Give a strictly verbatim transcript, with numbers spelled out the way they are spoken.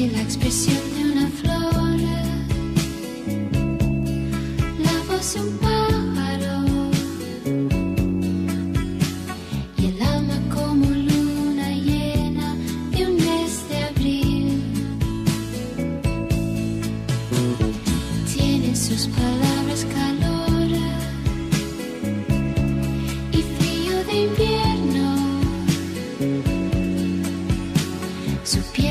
y la expresión de una flor, la voz de un pájaro y el alma como luna llena de un mes de abril. Tienen sus palabras calor y frío de invierno. Su piel